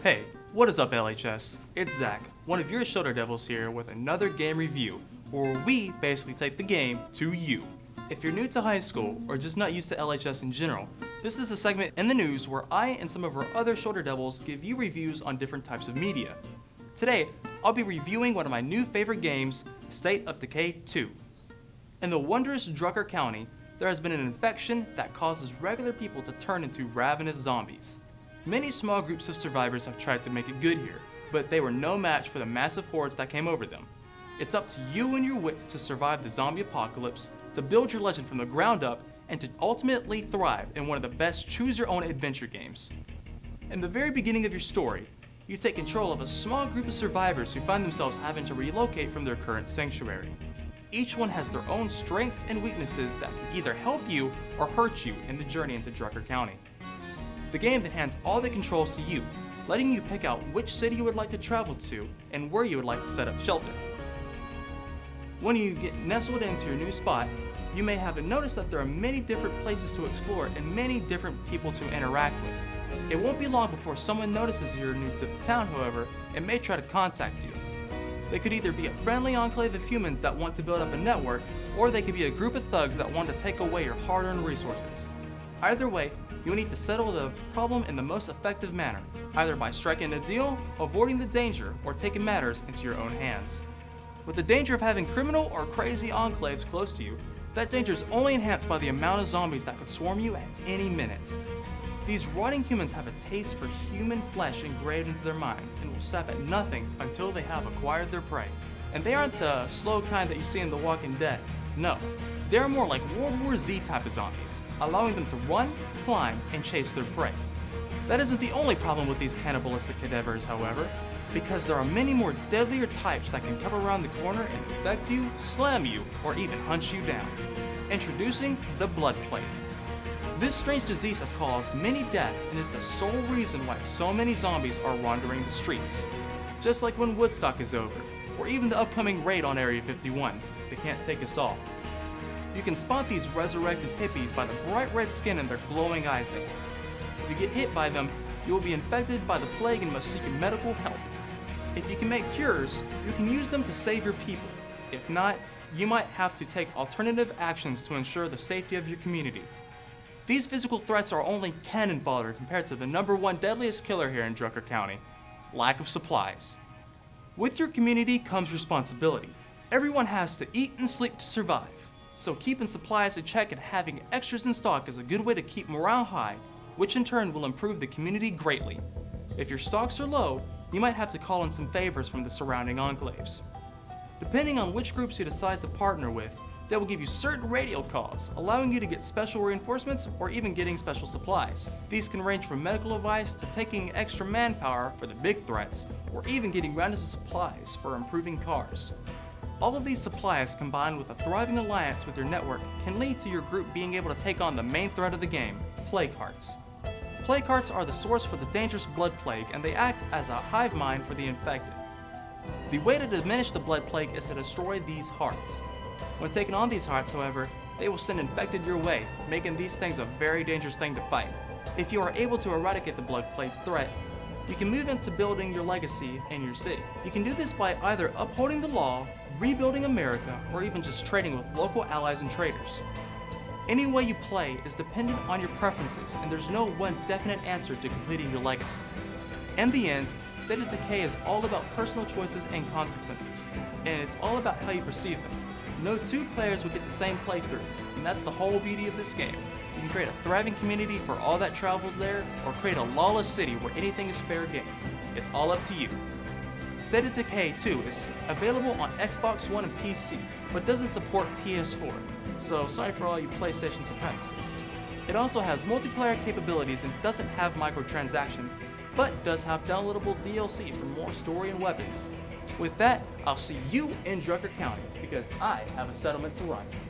Hey, what is up LHS? It's Zach, one of your Shoulder Devils here with another game review, where we basically take the game to you. If you're new to high school, or just not used to LHS in general, this is a segment in the news where I and some of our other Shoulder Devils give you reviews on different types of media. Today, I'll be reviewing one of my new favorite games, State of Decay 2. In the wondrous Drucker County, there has been an infection that causes regular people to turn into ravenous zombies. Many small groups of survivors have tried to make it good here, but they were no match for the massive hordes that came over them. It's up to you and your wits to survive the zombie apocalypse, to build your legend from the ground up, and to ultimately thrive in one of the best choose-your-own adventure games. In the very beginning of your story, you take control of a small group of survivors who find themselves having to relocate from their current sanctuary. Each one has their own strengths and weaknesses that can either help you or hurt you in the journey into Drucker County. The game then hands all the controls to you, letting you pick out which city you would like to travel to and where you would like to set up shelter. When you get nestled into your new spot, you may have noticed that there are many different places to explore and many different people to interact with. It won't be long before someone notices you're new to the town, however, and may try to contact you. They could either be a friendly enclave of humans that want to build up a network, or they could be a group of thugs that want to take away your hard-earned resources. Either way, you need to settle the problem in the most effective manner, either by striking a deal, avoiding the danger, or taking matters into your own hands. With the danger of having criminal or crazy enclaves close to you, that danger is only enhanced by the amount of zombies that could swarm you at any minute. These rotting humans have a taste for human flesh engraved into their minds and will stop at nothing until they have acquired their prey. And they aren't the slow kind that you see in The Walking Dead. No, they're more like World War Z type of zombies, allowing them to run, climb, and chase their prey. That isn't the only problem with these cannibalistic cadavers, however, because there are many more deadlier types that can come around the corner and infect you, slam you, or even hunt you down. Introducing the Blood Plague. This strange disease has caused many deaths and is the sole reason why so many zombies are wandering the streets. Just like when Woodstock is over, or even the upcoming raid on Area 51, they can't take us all. You can spot these resurrected hippies by the bright red skin and their glowing eyes there. If you get hit by them, you will be infected by the plague and must seek medical help. If you can make cures, you can use them to save your people. If not, you might have to take alternative actions to ensure the safety of your community. These physical threats are only cannon fodder compared to the #1 deadliest killer here in Drucker County: lack of supplies. With your community comes responsibility. Everyone has to eat and sleep to survive, so keeping supplies in check and having extras in stock is a good way to keep morale high, which in turn will improve the community greatly. If your stocks are low, you might have to call in some favors from the surrounding enclaves. Depending on which groups you decide to partner with, they will give you certain radio calls, allowing you to get special reinforcements or even getting special supplies. These can range from medical advice to taking extra manpower for the big threats, or even getting random supplies for improving cars. All of these supplies combined with a thriving alliance with your network can lead to your group being able to take on the main threat of the game, plague hearts. Plague hearts are the source for the dangerous blood plague, and they act as a hive mind for the infected. The way to diminish the blood plague is to destroy these hearts. When taking on these hearts, however, they will send infected your way, making these things a very dangerous thing to fight. If you are able to eradicate the blood plague threat, you can move into building your legacy in your city. You can do this by either upholding the law, rebuilding America, or even just trading with local allies and traders. Any way you play is dependent on your preferences, and there's no one definite answer to completing your legacy. In the end, State of Decay is all about personal choices and consequences, and it's all about how you perceive them. No two players will get the same playthrough, and that's the whole beauty of this game. You can create a thriving community for all that travels there, or create a lawless city where anything is fair game. It's all up to you. State of Decay 2 is available on Xbox One and PC, but doesn't support PS4, so sorry for all you PlayStation supremacists. It also has multiplayer capabilities and doesn't have microtransactions, but does have downloadable DLC for more story and weapons. With that, I'll see you in Drucker County, because I have a settlement to run.